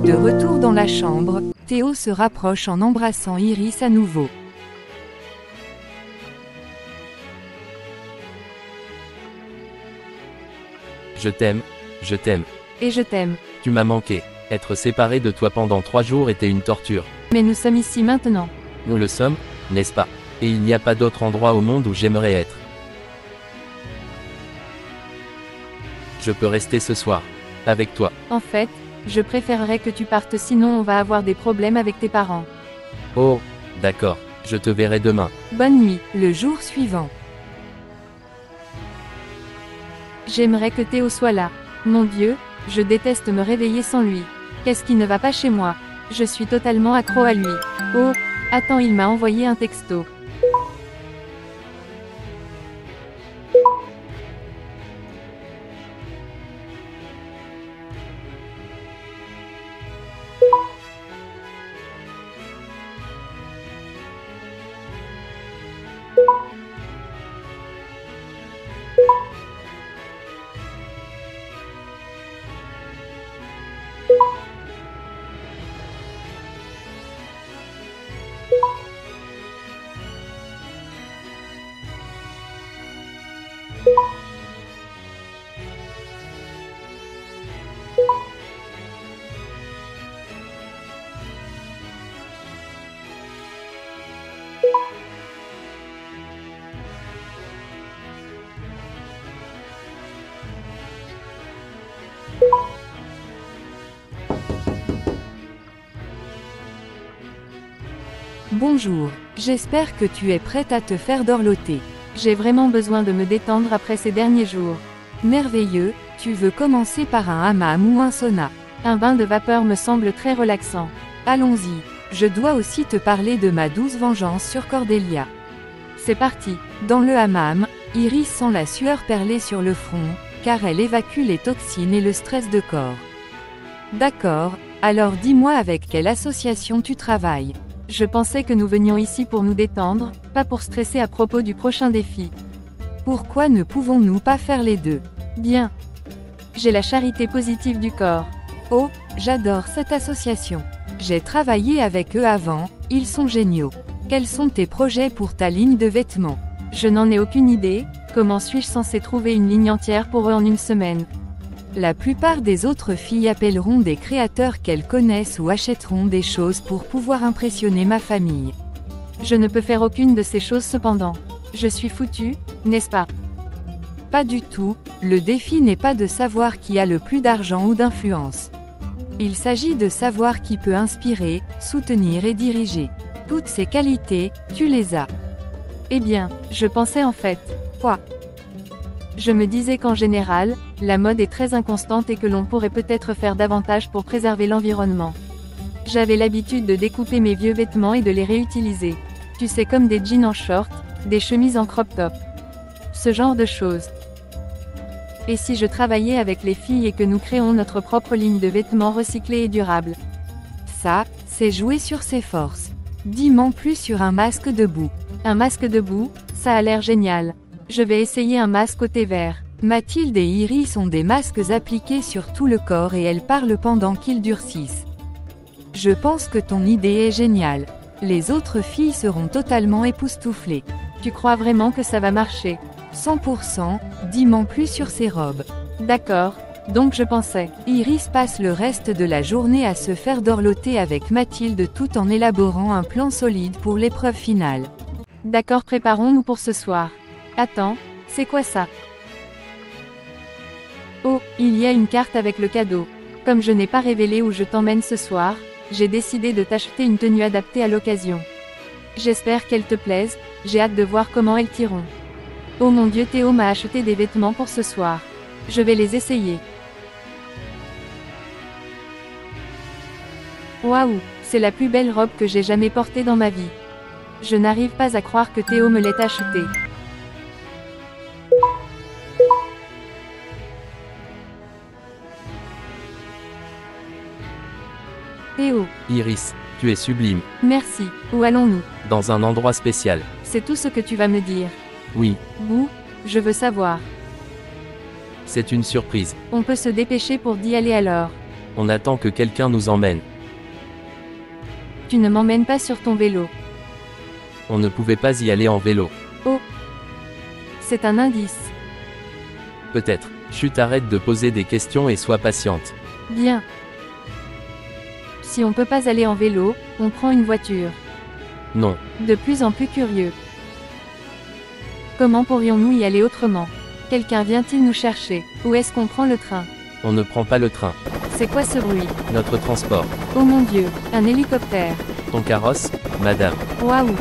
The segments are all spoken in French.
De retour dans la chambre, Théo se rapproche en embrassant Iris à nouveau. Je t'aime, je t'aime. Et je t'aime. Tu m'as manqué. Être séparé de toi pendant 3 jours était une torture. Mais nous sommes ici maintenant. Nous le sommes, n'est-ce pas? Et il n'y a pas d'autre endroit au monde où j'aimerais être. Je peux rester ce soir. Avec toi. En fait, je préférerais que tu partes, sinon on va avoir des problèmes avec tes parents. Oh, d'accord. Je te verrai demain. Bonne nuit. Le jour suivant. J'aimerais que Théo soit là. Mon Dieu, je déteste me réveiller sans lui. Qu'est-ce qui ne va pas chez moi? Je suis totalement accro à lui. Oh, attends, il m'a envoyé un texto. Bonjour, j'espère que tu es prête à te faire dorloter. J'ai vraiment besoin de me détendre après ces derniers jours. Merveilleux, tu veux commencer par un hammam ou un sauna. Un bain de vapeur me semble très relaxant. Allons-y, je dois aussi te parler de ma douce vengeance sur Cordelia. C'est parti, dans le hammam, Iris sent la sueur perler sur le front, car elle évacue les toxines et le stress de corps. D'accord, alors dis-moi avec quelle association tu travailles. Je pensais que nous venions ici pour nous détendre, pas pour stresser à propos du prochain défi. Pourquoi ne pouvons-nous pas faire les deux? Bien. J'ai la charité positive du corps. Oh, j'adore cette association. J'ai travaillé avec eux avant, ils sont géniaux. Quels sont tes projets pour ta ligne de vêtements? Je n'en ai aucune idée, comment suis-je censée trouver une ligne entière pour eux en une semaine? La plupart des autres filles appelleront des créateurs qu'elles connaissent ou achèteront des choses pour pouvoir impressionner ma famille. Je ne peux faire aucune de ces choses cependant. Je suis foutue, n'est-ce pas? Pas du tout, le défi n'est pas de savoir qui a le plus d'argent ou d'influence. Il s'agit de savoir qui peut inspirer, soutenir et diriger. Toutes ces qualités, tu les as. Eh bien, je pensais en fait. Quoi? Je me disais qu'en général, la mode est très inconstante et que l'on pourrait peut-être faire davantage pour préserver l'environnement. J'avais l'habitude de découper mes vieux vêtements et de les réutiliser. Tu sais, comme des jeans en short, des chemises en crop top. Ce genre de choses. Et si je travaillais avec les filles et que nous créons notre propre ligne de vêtements recyclés et durables? Ça, c'est jouer sur ses forces. Dis-moi plus sur un masque debout. Un masque debout, ça a l'air génial. Je vais essayer un masque au thé vert. Mathilde et Iris ont des masques appliqués sur tout le corps et elles parlent pendant qu'ils durcissent. Je pense que ton idée est géniale. Les autres filles seront totalement époustouflées. Tu crois vraiment que ça va marcher? 100%, dis-moi plus sur ces robes. D'accord, donc je pensais. Iris passe le reste de la journée à se faire dorloter avec Mathilde tout en élaborant un plan solide pour l'épreuve finale. D'accord, préparons-nous pour ce soir. Attends, c'est quoi ça? Oh, il y a une carte avec le cadeau. Comme je n'ai pas révélé où je t'emmène ce soir, j'ai décidé de t'acheter une tenue adaptée à l'occasion. J'espère qu'elle te plaise, j'ai hâte de voir comment elles t'iront. Oh mon Dieu, Théo m'a acheté des vêtements pour ce soir. Je vais les essayer. Waouh, c'est la plus belle robe que j'ai jamais portée dans ma vie. Je n'arrive pas à croire que Théo me l'ait achetée. Théo. Iris, tu es sublime. Merci. Où allons-nous? Dans un endroit spécial. C'est tout ce que tu vas me dire. Oui. Où? Je veux savoir. C'est une surprise. On peut se dépêcher pour d'y aller alors. On attend que quelqu'un nous emmène. Tu ne m'emmènes pas sur ton vélo. On ne pouvait pas y aller en vélo. Oh. C'est un indice. Peut-être. Chut, arrête de poser des questions et sois patiente. Bien. Si on peut pas aller en vélo, on prend une voiture. Non. De plus en plus curieux. Comment pourrions-nous y aller autrement? Quelqu'un vient-il nous chercher? Où est-ce qu'on prend le train? On ne prend pas le train. C'est quoi ce bruit? Notre transport. Oh mon Dieu, un hélicoptère. Ton carrosse, madame. Waouh!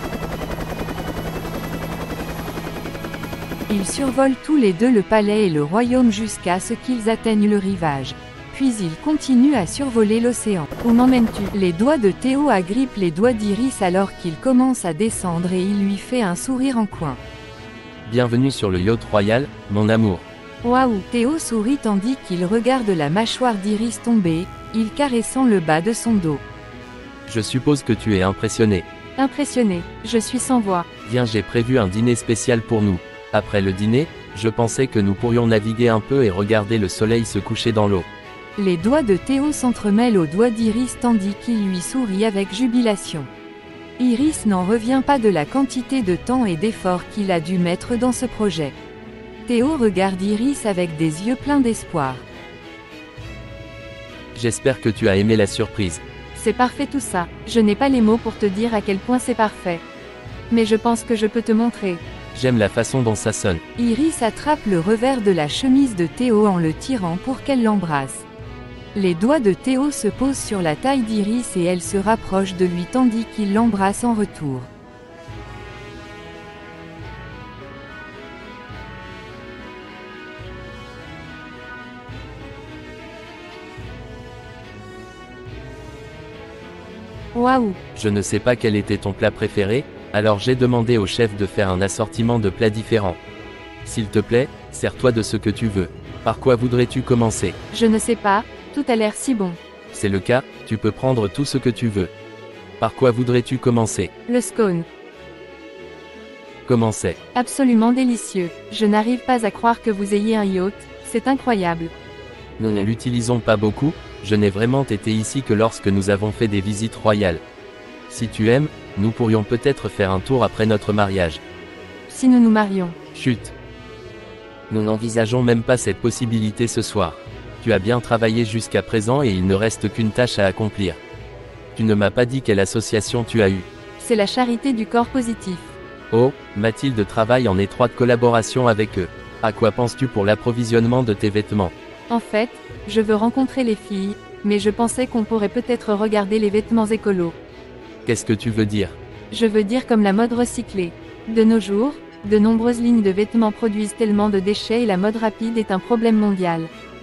Ils survolent tous les deux le palais et le royaume jusqu'à ce qu'ils atteignent le rivage. Puis ils continuent à survoler l'océan. Où m'emmènes-tu? Les doigts de Théo agrippent les doigts d'Iris alors qu'il commence à descendre et il lui fait un sourire en coin. Bienvenue sur le yacht royal, mon amour. Waouh! Théo sourit tandis qu'il regarde la mâchoire d'Iris tomber, il caressant le bas de son dos. Je suppose que tu es impressionné. Impressionné, je suis sans voix. Viens, j'ai prévu un dîner spécial pour nous. Après le dîner, je pensais que nous pourrions naviguer un peu et regarder le soleil se coucher dans l'eau. Les doigts de Théo s'entremêlent aux doigts d'Iris tandis qu'il lui sourit avec jubilation. Iris n'en revient pas de la quantité de temps et d'efforts qu'il a dû mettre dans ce projet. Théo regarde Iris avec des yeux pleins d'espoir. J'espère que tu as aimé la surprise. C'est parfait tout ça, je n'ai pas les mots pour te dire à quel point c'est parfait. Mais je pense que je peux te montrer. J'aime la façon dont ça sonne. Iris attrape le revers de la chemise de Théo en le tirant pour qu'elle l'embrasse. Les doigts de Théo se posent sur la taille d'Iris et elle se rapproche de lui tandis qu'il l'embrasse en retour. Waouh! Je ne sais pas quel était ton plat préféré, alors j'ai demandé au chef de faire un assortiment de plats différents. S'il te plaît, sers-toi de ce que tu veux. Par quoi voudrais-tu commencer? Je ne sais pas, tout a l'air si bon. C'est le cas, tu peux prendre tout ce que tu veux. Par quoi voudrais-tu commencer? Le scone. Comment c'est? Absolument délicieux. Je n'arrive pas à croire que vous ayez un yacht, c'est incroyable. Nous ne l'utilisons pas beaucoup, je n'ai vraiment été ici que lorsque nous avons fait des visites royales. Si tu aimes, nous pourrions peut-être faire un tour après notre mariage. Si nous nous marions. Chut. Nous n'envisageons même pas cette possibilité ce soir. Tu as bien travaillé jusqu'à présent et il ne reste qu'une tâche à accomplir. Tu ne m'as pas dit quelle association tu as eue. C'est la charité du corps positif. Oh, Mathilde travaille en étroite collaboration avec eux. À quoi penses-tu pour l'approvisionnement de tes vêtements? En fait, je veux rencontrer les filles, mais je pensais qu'on pourrait peut-être regarder les vêtements écolos. Qu'est-ce que tu veux dire? Je veux dire comme la mode recyclée. De nos jours, de nombreuses lignes de vêtements produisent tellement de déchets et la mode rapide est un problème mondial.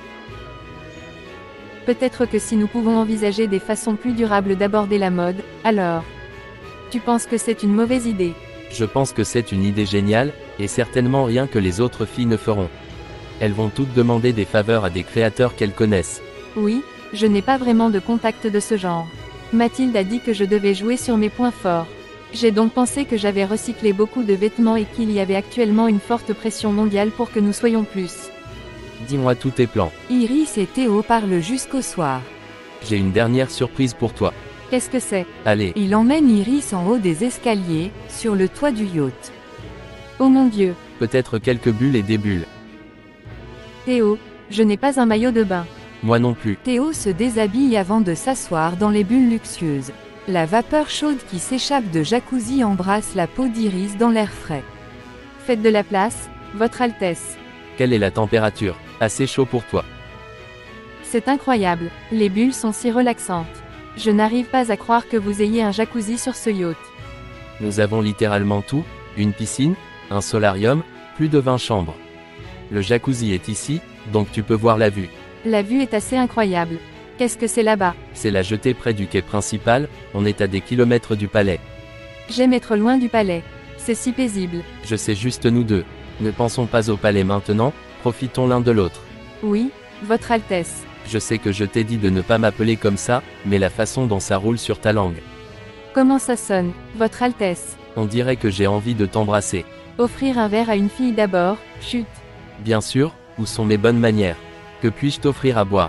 Peut-être que si nous pouvons envisager des façons plus durables d'aborder la mode, alors... Tu penses que c'est une mauvaise idée? Je pense que c'est une idée géniale, et certainement rien que les autres filles ne feront. Elles vont toutes demander des faveurs à des créateurs qu'elles connaissent. Oui, je n'ai pas vraiment de contact de ce genre. Mathilde a dit que je devais jouer sur mes points forts. J'ai donc pensé que j'avais recyclé beaucoup de vêtements et qu'il y avait actuellement une forte pression mondiale pour que nous soyons plus. Dis-moi tous tes plans. Iris et Théo parlent jusqu'au soir. J'ai une dernière surprise pour toi. Qu'est-ce que c'est? Allez. Il emmène Iris en haut des escaliers, sur le toit du yacht. Oh mon Dieu! Peut-être quelques bulles et des bulles. Théo, je n'ai pas un maillot de bain. Moi non plus. Théo se déshabille avant de s'asseoir dans les bulles luxueuses. La vapeur chaude qui s'échappe de jacuzzi embrasse la peau d'Iris dans l'air frais. Faites de la place, Votre Altesse. Quelle est la température? Assez chaud pour toi. C'est incroyable, les bulles sont si relaxantes. Je n'arrive pas à croire que vous ayez un jacuzzi sur ce yacht. Nous avons littéralement tout, une piscine, un solarium, plus de 20 chambres. Le jacuzzi est ici, donc tu peux voir la vue. La vue est assez incroyable. Qu'est-ce que c'est là-bas? C'est la jetée près du quai principal, on est à des kilomètres du palais. J'aime être loin du palais. C'est si paisible. Je sais juste nous deux. Ne pensons pas au palais maintenant, profitons l'un de l'autre. Oui, Votre Altesse. Je sais que je t'ai dit de ne pas m'appeler comme ça, mais la façon dont ça roule sur ta langue. Comment ça sonne, Votre Altesse? On dirait que j'ai envie de t'embrasser. Offrir un verre à une fille d'abord, chut. Bien sûr, où sont mes bonnes manières? Que puis-je t'offrir à boire?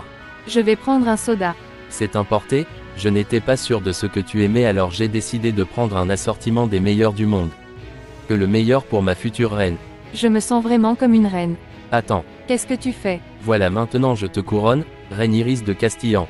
Je vais prendre un soda. C'est importé? Je n'étais pas sûr de ce que tu aimais, alors j'ai décidé de prendre un assortiment des meilleurs du monde. Que le meilleur pour ma future reine. Je me sens vraiment comme une reine. Attends. Qu'est-ce que tu fais? Voilà, maintenant je te couronne, reine Iris de Castillan.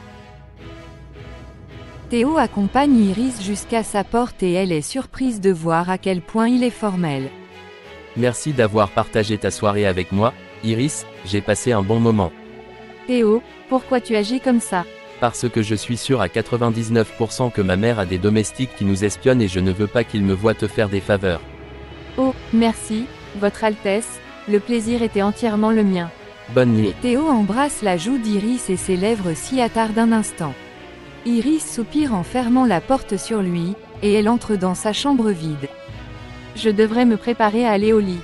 Théo accompagne Iris jusqu'à sa porte et elle est surprise de voir à quel point il est formel. Merci d'avoir partagé ta soirée avec moi, Iris, j'ai passé un bon moment. Théo, pourquoi tu agis comme ça? Parce que je suis sûr à 99% que ma mère a des domestiques qui nous espionnent et je ne veux pas qu'ils me voient te faire des faveurs. Oh, merci, Votre Altesse, le plaisir était entièrement le mien. Bonne nuit. Théo embrasse la joue d'Iris et ses lèvres s'y attardent un instant. Iris soupire en fermant la porte sur lui, et elle entre dans sa chambre vide. Je devrais me préparer à aller au lit.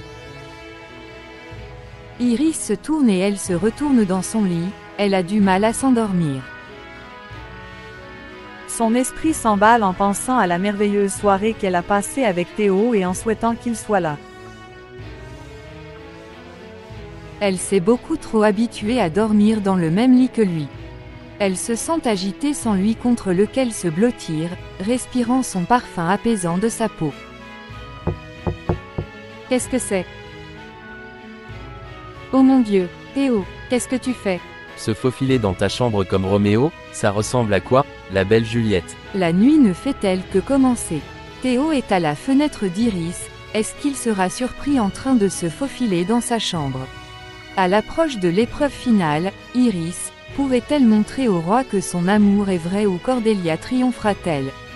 Iris se tourne et elle se retourne dans son lit, elle a du mal à s'endormir. Son esprit s'emballe en pensant à la merveilleuse soirée qu'elle a passée avec Théo et en souhaitant qu'il soit là. Elle s'est beaucoup trop habituée à dormir dans le même lit que lui. Elle se sent agitée sans lui contre lequel se blottir, respirant son parfum apaisant de sa peau. Qu'est-ce que c'est? Oh mon Dieu, Théo, qu'est-ce que tu fais? Se faufiler dans ta chambre comme Roméo, ça ressemble à quoi, la belle Juliette? La nuit ne fait-elle que commencer. Théo est à la fenêtre d'Iris, est-ce qu'il sera surpris en train de se faufiler dans sa chambre? À l'approche de l'épreuve finale, Iris, pourrait-elle montrer au roi que son amour est vrai ou Cordelia triomphera-t-elle?